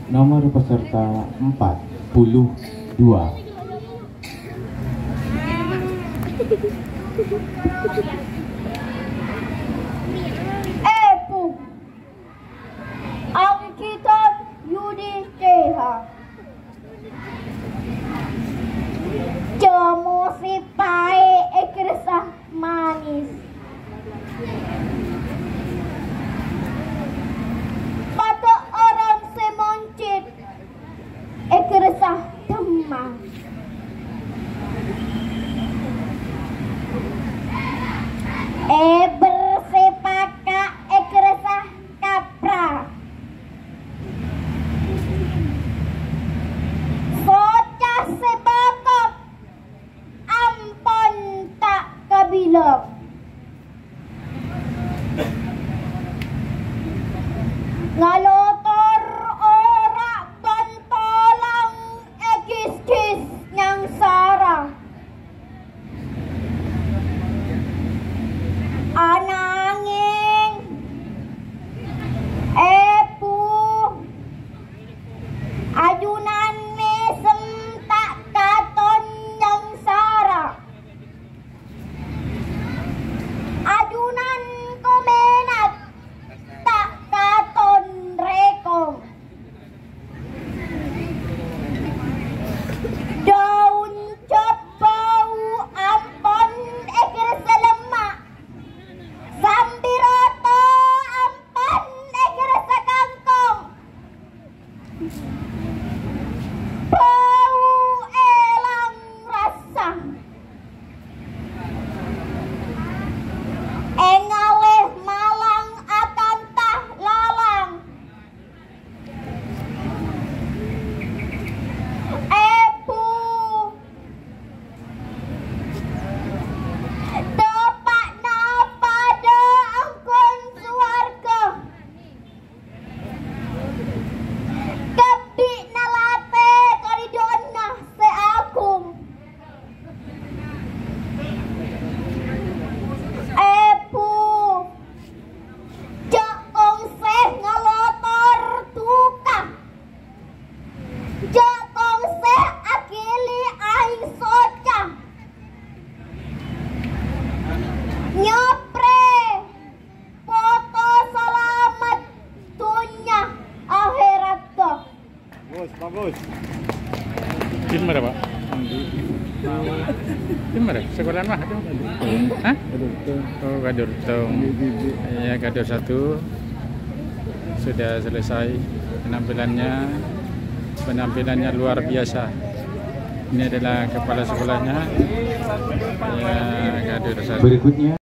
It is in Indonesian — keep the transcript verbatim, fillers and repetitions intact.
nomor peserta empat puluh dua. Epu Alkitab Yudi Ceha Jemu si pae ekresah manis pada orang semoncit ekresah demam e bersepaka ekresah kapra socah sebakap ampon tak kabilok ngalotor ora bantolang ekis-kis nyang sarah ananging epu ajunan mesem tak katon yang sarah ajunan komenat tak katon rekom daun jabau ampon ekir selemak sambiroto ampon ekir sekangkong bau elang rasa engaleh malang akan tah lalang epu tepak na pada angkon suarga kebi nalate koridona seagung epu jakong seh ngalotor tukang jakong seh akili aing soca nyopre foto selamat dunia akhirat dah. Bagus, bagus. Di mana, Pak? Di mana? Sekolahan mah itu? Hah? Oh, Gadurtung. Ya, Gadur satu sudah selesai penampilannya. Penampilannya luar biasa. Ini adalah kepala sekolahnya. Ya, Gadur satu. Berikutnya